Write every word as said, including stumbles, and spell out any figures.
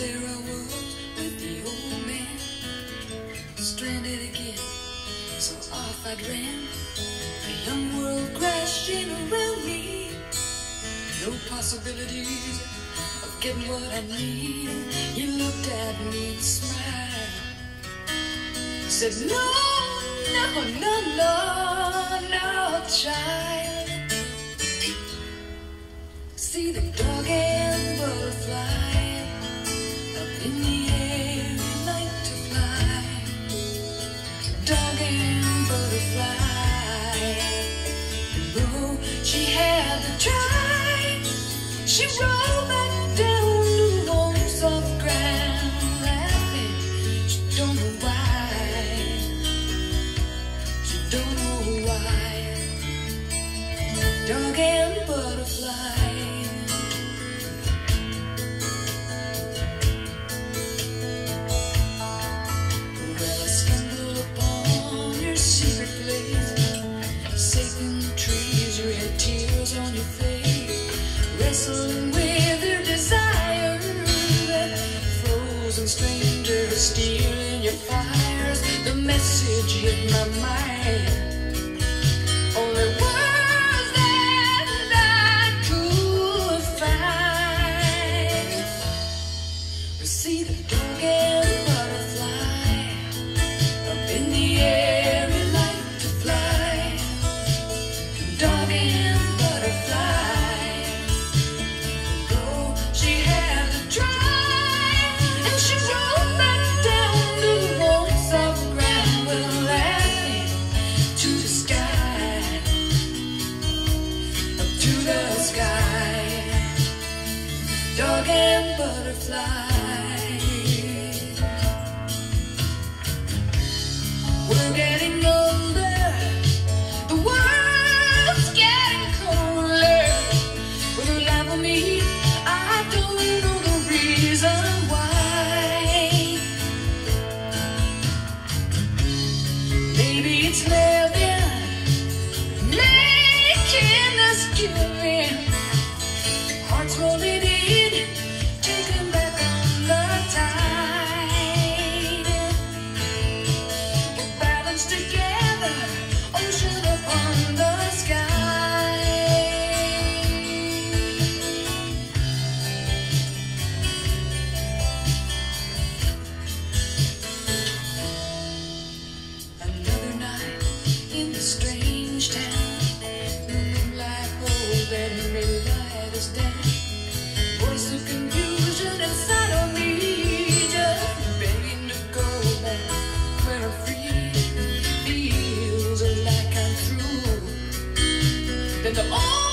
there I was with the old man, stranded again, so off I ran. The young world crashing around me, no possibilities of getting what I need. He looked at me and smiled, said, no, no, no, no, no, child. See the dog and butterfly up in the air, we like to fly. Dog and butterfly, and though she had to try, she rolled back down to the warm soft ground, laughing. She don't know why, she don't know why. Dog and butterfly. On your face, wrestling with your desire, that frozen stranger stealing your fires. The message hit my mind, only words that I could find. We see the dog and butterfly up in the air, we like to fly. Dog and dog and butterfly. We're getting older, the world's getting colder. Will you laugh at me? I don't know the reason why. Maybe it's living, making us giving, hearts rolling in, taken back on the tide. We're balanced together, ocean upon the sky. Another night in the strange town, the moonlight holds and midnight is down. Voice of confusion inside of me, just begging to go back where I'm free. Feels like I'm through. Then the